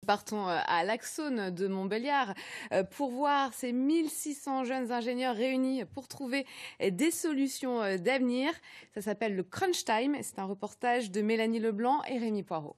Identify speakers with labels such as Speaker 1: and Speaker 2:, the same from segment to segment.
Speaker 1: Partons à l'Axone de Montbéliard pour voir ces 1600 jeunes ingénieurs réunis pour trouver des solutions d'avenir. Ça s'appelle le Crunch Time. C'est un reportage de Mélanie Leblanc et Rémi Poirot.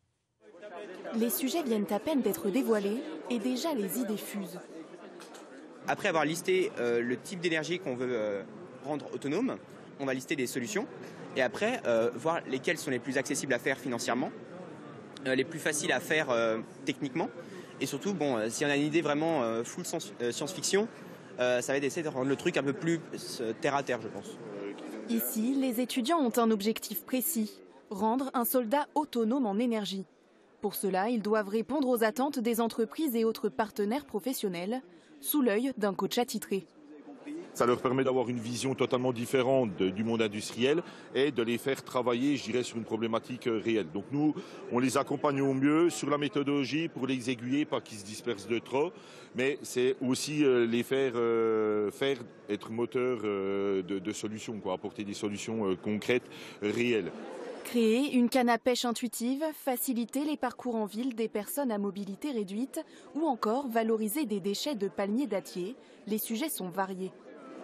Speaker 2: Les sujets viennent à peine d'être dévoilés et déjà les idées fusent.
Speaker 3: Après avoir listé le type d'énergie qu'on veut rendre autonome, on va lister des solutions et après voir lesquelles sont les plus accessibles à faire financièrement, les plus faciles à faire techniquement et surtout, si on a une idée vraiment full science-fiction, ça va être d'essayer de rendre le truc un peu plus terre à terre, je pense.
Speaker 2: Ici, les étudiants ont un objectif précis, rendre un soldat autonome en énergie. Pour cela, ils doivent répondre aux attentes des entreprises et autres partenaires professionnels, sous l'œil d'un coach attitré.
Speaker 4: Ça leur permet d'avoir une vision totalement différente du monde industriel et de les faire travailler, je dirais, sur une problématique réelle. Donc nous, on les accompagne au mieux sur la méthodologie pour les aiguiller, pas qu'ils se dispersent de trop, mais c'est aussi les faire être moteurs de solutions, quoi, apporter des solutions concrètes, réelles.
Speaker 2: Créer une canne à pêche intuitive, faciliter les parcours en ville des personnes à mobilité réduite ou encore valoriser des déchets de palmiers dattiers, les sujets sont variés.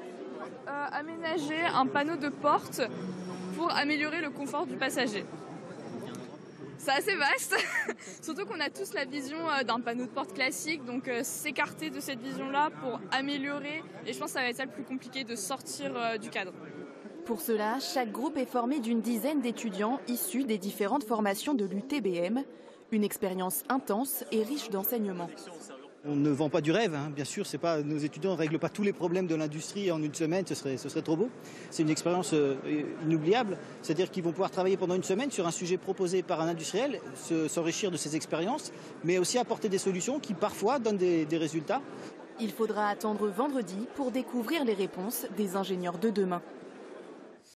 Speaker 5: Aménager un panneau de porte pour améliorer le confort du passager. C'est assez vaste, surtout qu'on a tous la vision d'un panneau de porte classique, donc s'écarter de cette vision-là pour améliorer, et je pense que ça va être ça le plus compliqué, de sortir du cadre.
Speaker 2: Pour cela, chaque groupe est formé d'une dizaine d'étudiants issus des différentes formations de l'UTBM, une expérience intense et riche d'enseignements.
Speaker 6: On ne vend pas du rêve, hein. Bien sûr, nos étudiants ne règlent pas tous les problèmes de l'industrie en une semaine, ce serait trop beau. C'est une expérience inoubliable, c'est-à-dire qu'ils vont pouvoir travailler pendant une semaine sur un sujet proposé par un industriel, s'enrichir de ses expériences, mais aussi apporter des solutions qui parfois donnent des résultats.
Speaker 2: Il faudra attendre vendredi pour découvrir les réponses des ingénieurs de demain.